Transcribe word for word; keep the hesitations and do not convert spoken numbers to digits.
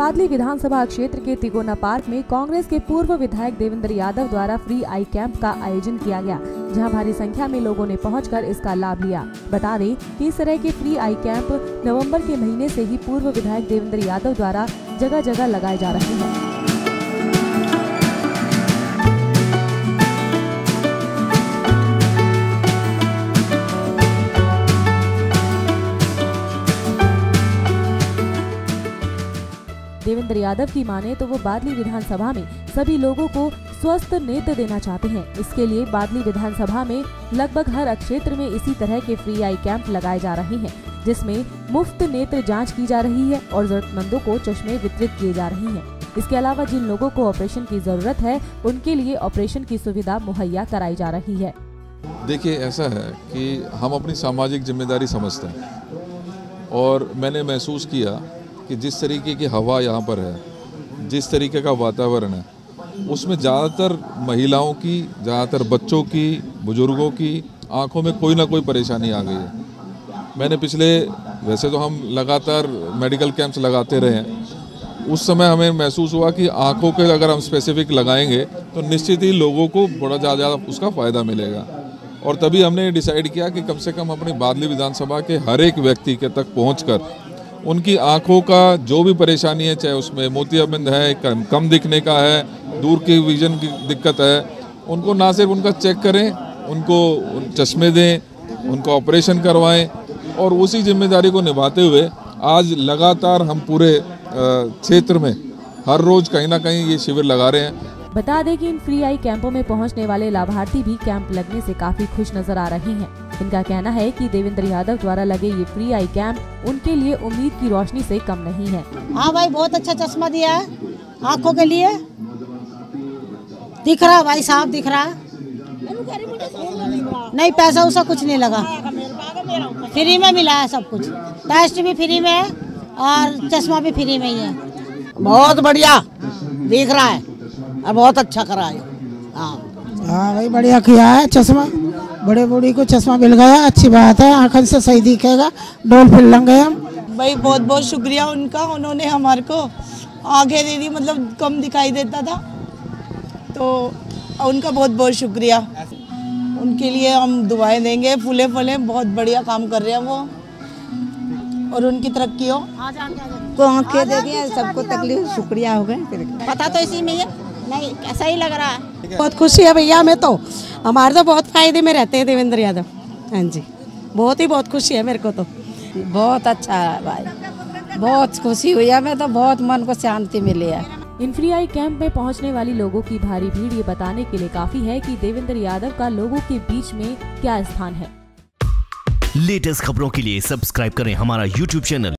बादली विधानसभा क्षेत्र के तिकोना पार्क में कांग्रेस के पूर्व विधायक देवेंद्र यादव द्वारा फ्री आई कैंप का आयोजन किया गया, जहां भारी संख्या में लोगों ने पहुंचकर इसका लाभ लिया। बता दें कि इस तरह के फ्री आई कैंप नवंबर के महीने से ही पूर्व विधायक देवेंद्र यादव द्वारा जगह जगह लगाए जा रहे हैं। देवेंद्र यादव की माने तो वो बादली विधानसभा में सभी लोगों को स्वस्थ नेत्र देना चाहते हैं। इसके लिए बादली विधानसभा में लगभग हर क्षेत्र में इसी तरह के फ्री आई कैंप लगाए जा रहे हैं, जिसमें मुफ्त नेत्र जांच की जा रही है और जरूरतमंदों को चश्मे वितरित किए जा रहे हैं। इसके अलावा जिन लोगों को ऑपरेशन की जरूरत है, उनके लिए ऑपरेशन की सुविधा मुहैया कराई जा रही है। देखिए, ऐसा है कि हम अपनी सामाजिक जिम्मेदारी समझते हैं और मैंने महसूस किया कि जिस तरीके की हवा यहाँ पर है, जिस तरीके का वातावरण है, उसमें ज़्यादातर महिलाओं की, ज़्यादातर बच्चों की, बुजुर्गों की आंखों में कोई ना कोई परेशानी आ गई है। मैंने पिछले, वैसे तो हम लगातार मेडिकल कैंप्स लगाते रहे हैं, उस समय हमें महसूस हुआ कि आंखों के अगर हम स्पेसिफिक लगाएंगे तो निश्चित ही लोगों को बड़ा ज़्यादा उसका फ़ायदा मिलेगा। और तभी हमने डिसाइड किया कि कम से कम अपनी बादली विधानसभा के हर एक व्यक्ति के तक पहुँचकर उनकी आंखों का जो भी परेशानी है, चाहे उसमें मोतियाबिंद है, कम, कम दिखने का है, दूर की विजन की दिक्कत है, उनको ना सिर्फ उनका चेक करें, उनको चश्मे दें, उनको ऑपरेशन करवाएं और उसी जिम्मेदारी को निभाते हुए आज लगातार हम पूरे क्षेत्र में हर रोज कहीं ना कहीं ये शिविर लगा रहे हैं। बता दें कि इन फ्री आई कैंपों में पहुंचने वाले लाभार्थी भी कैंप लगने से काफी खुश नजर आ रहे हैं। इनका कहना है कि देवेंद्र यादव द्वारा लगे ये फ्री आई कैंप उनके लिए उम्मीद की रोशनी से कम नहीं है। हाँ भाई, बहुत अच्छा चश्मा दिया है आँखों के लिए, दिख रहा भाई साहब, दिख रहा। नहीं, पैसा उसा कुछ नहीं लगा, फ्री में मिला है सब कुछ। टेस्ट भी फ्री में है और चश्मा भी फ्री में ही है। बहुत बढ़िया दिख रहा है और बहुत अच्छा करा है। हाँ हाँ भाई, बढ़िया किया है। चश्मा बड़े बूढ़ी को चश्मा मिल गया, अच्छी बात है, आँखों से सही दिखेगा, डोल फिर लग गए हम। भाई बहुत बहुत शुक्रिया उनका, उन्होंने हमारे को आंखें दे दी, मतलब कम दिखाई देता था, तो उनका बहुत बहुत शुक्रिया। उनके लिए हम दुआएं देंगे, फूले फले, बहुत बढ़िया काम कर रहे हैं वो, और उनकी तरक्की हो। को आंखें दे दी, सबको तकलीफ, शुक्रिया हो गए। पता तो इसी में है, नहीं ऐसा ही लग रहा है। बहुत खुशी है भैया, हमें तो, हमारे तो बहुत फायदे में रहते हैं देवेंद्र यादव। हाँ जी, बहुत ही बहुत खुशी है मेरे को तो। बहुत अच्छा है भाई, बहुत खुशी हुई है, हमें तो बहुत मन को शांति मिली है। इन फ्री आई कैंप में पहुंचने वाली लोगों की भारी भीड़ ये बताने के लिए काफी है कि देवेंद्र यादव का लोगों के बीच में क्या स्थान है। लेटेस्ट खबरों के लिए सब्सक्राइब करें हमारा यूट्यूब चैनल